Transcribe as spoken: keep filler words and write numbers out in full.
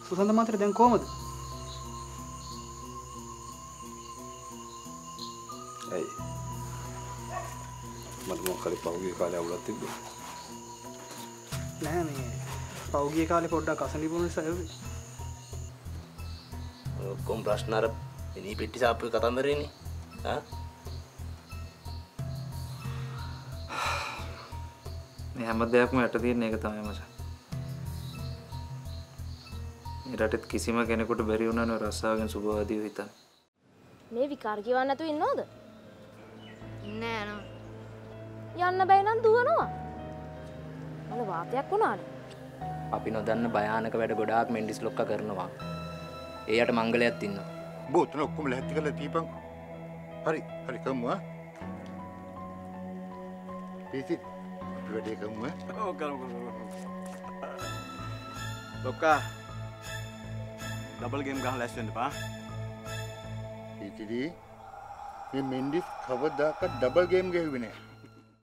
සුසඳ මාත්‍ර දැන් කොහමද? ඇයි? මට මොකක් හරි පහුගිය කාලේ අවුලක් තිබ්බා. නෑ මේ පහුගිය කාලේ පොඩ්ඩක් අසනීප වුණ නිසා එව්වේ. ඔක්කොම ප්‍රශ්න අර මිනි පෙට්ටි සාප්පුවේ කතන්දරේනේ. ආ? මේ හැම දෙයක්ම යට තියෙන එක තමයි මචං. මේ රටෙත් කිසිම කෙනෙකුට බැරි වුණානේ රස්සාවෙන් සුබවාදීව හිතන්න. මේ විකාර කියවන්න නැතුව ඉන්නවද? ඉන්නේ නෑ නෝ. යන්න බැයි නම් දුවනවා. මොන වාතයක් වුණානේ. අපි නොදන්න භයානක වැඩ ගොඩාක් මෙන්ඩිස් ලොක්කා කරනවා. එයාට මංගලයක් තින්නවා. බෝතන ඔක්කොම ලැහැත්ති කරලා දීපන්. හරි හරි කමු ආ. පීසි අපි වැඩේ කමු ආ. ඔව් කරමු කරමු. ලොක්කා ඩබල් ගේම් ගහලා ලැස් වෙන්න පා. පීසිදී මේ මෙන්ඩිස් කවදාකවත් ඩබල් ගේම් ගහුවේ නෑ.